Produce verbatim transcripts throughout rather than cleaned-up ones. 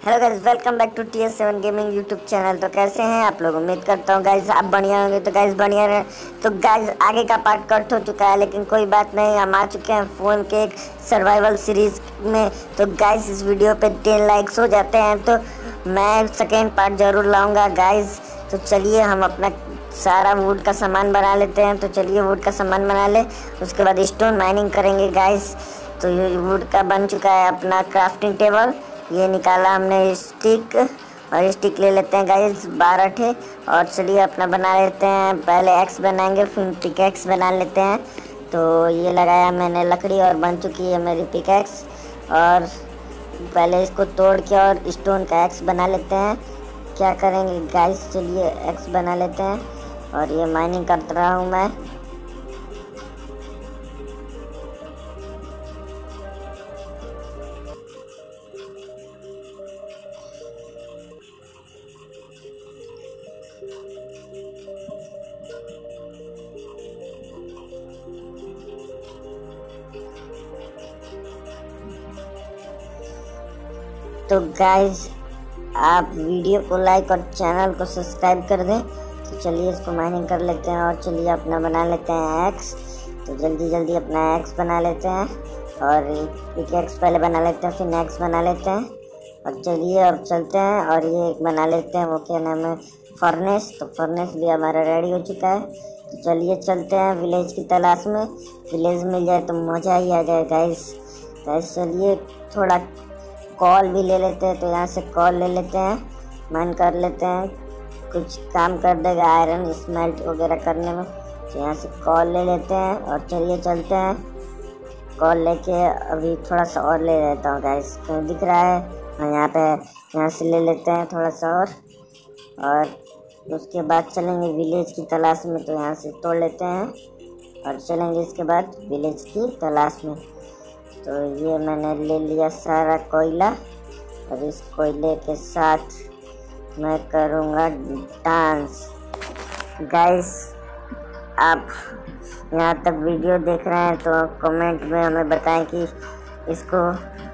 Hello guys, welcome back to T S seven gaming YouTube channel. तो कैसे हैं आप लोग? उम्मीद करता हूँ गाइस आप बढ़िया होंगे। तो गाइस बढ़िया रहे। तो गाइस आगे का पार्ट कट हो चुका है, लेकिन कोई बात नहीं, हम आ चुके हैं फोन के एक सर्वाइवल सीरीज में। तो गाइस इस वीडियो पे टेन लाइक्स हो जाते हैं तो मैं सेकेंड पार्ट ज़रूर लाऊँगा गाइस। तो चलिए हम अपना सारा वुड का सामान बना लेते हैं। तो चलिए वुड का सामान बना ले, उसके बाद स्टोन माइनिंग करेंगे गाइस। तो ये वुड का बन चुका है अपना क्राफ्टिंग टेबल। ये निकाला हमने स्टिक, और स्टिक ले लेते हैं गाइस बारह ठे। और चलिए अपना बना लेते हैं, पहले एक्स बनाएंगे फिर पिकैक्स बना लेते हैं। तो ये लगाया मैंने लकड़ी और बन चुकी है मेरी पिकैक्स। और पहले इसको तोड़ के और स्टोन का एक्स बना लेते हैं। क्या करेंगे गाइस, चलिए एक्स बना लेते हैं। और ये माइनिंग करता रहा हूँ मैं। तो गाइस आप वीडियो को लाइक और चैनल को सब्सक्राइब कर दें। तो चलिए इसको माइनिंग कर लेते हैं और चलिए अपना बना लेते हैं एक्स। तो जल्दी जल्दी अपना एक्स बना लेते हैं और एक एक्स पहले बना लेते हैं, फिर एक्स बना लेते हैं। और चलिए अब चलते हैं और ये एक बना लेते हैं, वो क्या नाम है, फर्नेस। तो फर्नेस भी हमारा रेडी हो चुका है। तो चलिए चलते हैं विलेज की तलाश में। विलेज मिल जाए तो मज़ा ही आ जाए गाइस। गाइस चलिए थोड़ा कॉल भी ले लेते हैं। तो यहाँ से कॉल ले लेते हैं, माइन कर लेते हैं, कुछ काम कर देगा आयरन स्मेल्ट वगैरह करने में। तो यहाँ से कॉल ले लेते हैं और चलिए चलते हैं। कॉल लेके अभी थोड़ा सा और ले लेता हूँ गाइस, कहीं दिख रहा है हाँ यहाँ पे, यहाँ से ले लेते हैं थोड़ा सा और और उसके बाद चलेंगे विलेज की तलाश में। तो यहाँ से तोड़ लेते हैं और चलेंगे इसके बाद विलेज की तलाश में। तो ये मैंने ले लिया सारा कोयला और इस कोयले के साथ मैं करूँगा डांस। गाइस आप यहाँ तक वीडियो देख रहे हैं तो कमेंट में हमें बताएं कि इसको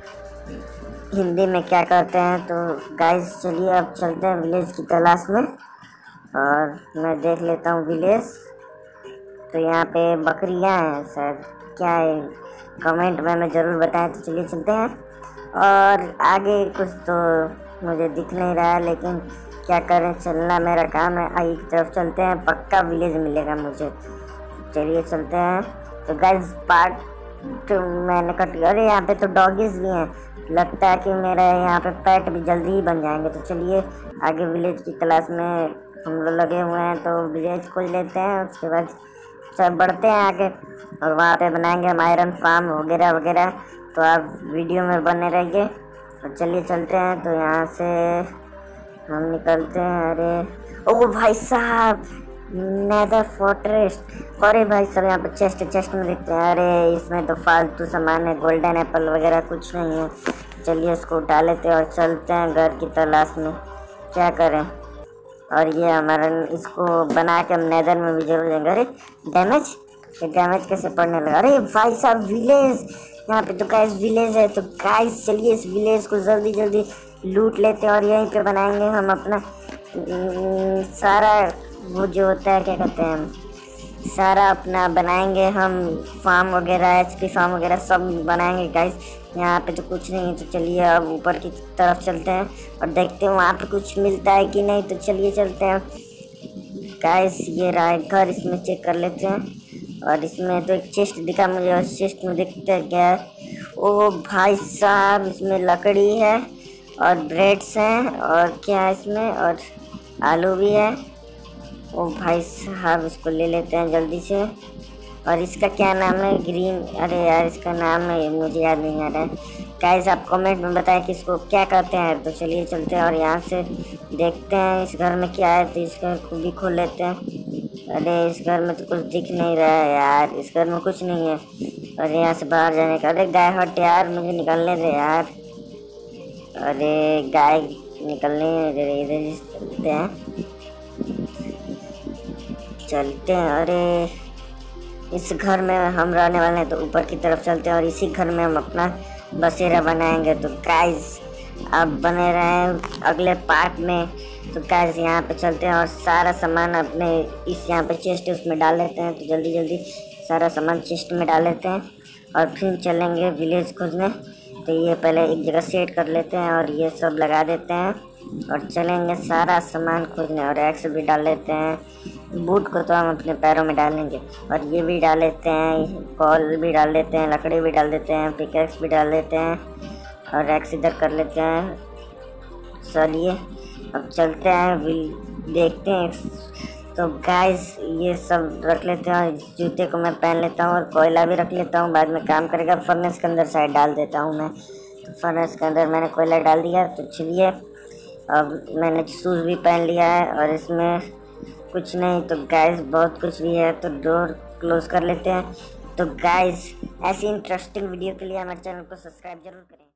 हिंदी में क्या कहते हैं। तो गाइस चलिए अब चलते हैं विलेज की तलाश में और मैं देख लेता हूँ विलेज। तो यहाँ पे बकरियाँ हैं शायद, क्या है कमेंट में हमें ज़रूर बताएं। तो चलिए चलते हैं और आगे कुछ तो मुझे दिख नहीं रहा है, लेकिन क्या करें, चलना मेरा काम है। आगे की तरफ चलते हैं, पक्का विलेज मिलेगा मुझे। चलिए चलते हैं। तो गाइस पार्ट मैंने कट गया। अरे यहाँ पे तो डॉगीज भी हैं, लगता है कि मेरा यहाँ पे पेट भी जल्दी ही बन जाएंगे। तो चलिए आगे विलेज की तलाश में हम लोग लगे हुए हैं। तो विलेज खोज लेते हैं, उसके बाद सब बढ़ते हैं आगे और वहाँ पे बनाएंगे हम आयरन फार्म वगैरह वगैरह। तो आप वीडियो में बने रहिए और चलिए चलते हैं। तो यहाँ से हम निकलते हैं। अरे ओ भाई साहब, नेदर फोर्ट्रेस। अरे भाई साहब यहाँ पर चेस्ट चेस्ट में देखते हैं। अरे इसमें तो फालतू सामान है, गोल्डन एप्पल वगैरह कुछ नहीं है। चलिए इसको उठा लेते हैं और चलते हैं घर की तलाश में। क्या करें, और ये हमारा इसको बना के हम नेदर में भी जरूर देंगे। अरे डैमेज, ये डैमेज कैसे पड़ने लगा? अरे भाई साहब विलेज, यहाँ पे तो गाइस विलेज है। तो गाइस चलिए इस विलेज को जल्दी जल्दी लूट लेते हैं और यहीं पे बनाएंगे हम अपना सारा वो जो होता है क्या कहते हैं, हम सारा अपना बनाएंगे हम फार्म वगैरह, एच पी फार्म वगैरह सब बनाएंगे गाइस। यहाँ पे तो कुछ नहीं है। तो चलिए अब ऊपर की तरफ चलते हैं और देखते हैं वहाँ पे कुछ मिलता है कि नहीं। तो चलिए चलते हैं गाइस। ये रहा है घर, इसमें चेक कर लेते हैं। और इसमें तो एक चेस्ट दिखा मुझे, और चेस्ट में देखते हैं क्या है। ओ भाई साहब इसमें लकड़ी है और ब्रेड्स हैं और क्या है इसमें, और आलू भी है। ओ भाई साहब इसको ले लेते हैं जल्दी से। और इसका क्या नाम है, ग्रीन, अरे यार इसका नाम है मुझे याद नहीं आ रहा है। गाइस आप कमेंट में बताएं कि इसको क्या कहते हैं। तो चलिए चलते हैं और यहाँ से देखते हैं इस घर में क्या है। तो इस घर को भी खोल लेते हैं। अरे इस घर में तो कुछ दिख नहीं रहा है यार, इस घर में कुछ नहीं है। और यहाँ से बाहर जाने का, अरे गाय हट यार, मुझे निकलने दे यार। अरे गाय निकलने इधर इधर चलते हैं चलते हैं अरे इस घर में हम रहने वाले हैं। तो ऊपर की तरफ चलते हैं और इसी घर में हम अपना बसेरा बनाएंगे। तो गाइस अब बने रहें अगले पार्ट में। तो गाइस यहाँ पे चलते हैं और सारा सामान अपने इस यहाँ पे चेस्ट उसमें डाल लेते हैं। तो जल्दी जल्दी सारा सामान चेस्ट में डाल लेते हैं और फिर चलेंगे विलेज खोजने। तो ये पहले एक जगह सेट कर लेते हैं और ये सब लगा देते हैं और चलेंगे सारा सामान खोजने। और एक्स भी डाल लेते हैं, बूट को तो हम अपने पैरों में डालेंगे और ये भी डाल लेते हैं, कॉल भी डाल लेते हैं, लकड़ी भी डाल देते हैं, पिकैक्स भी डाल देते हैं और एक्स इधर कर लेते हैं। चलिए अब चलते हैं, देखते हैं। तो गाइस ये सब रख लेते हैं और जूते को मैं पहन लेता हूँ और कोयला भी रख लेता हूँ, बाद में काम करेगा। फर्नेस के अंदर साइड डाल देता हूँ मैं। तो फर्नेस के अंदर मैंने कोयला डाल दिया। तो चलिए अब मैंने शूज़ भी पहन लिया है और इसमें कुछ नहीं। तो गाइस बहुत कुछ भी है, तो डोर क्लोज कर लेते हैं। तो गाइस ऐसी इंटरेस्टिंग वीडियो के लिए हमारे चैनल को सब्सक्राइब जरूर करें।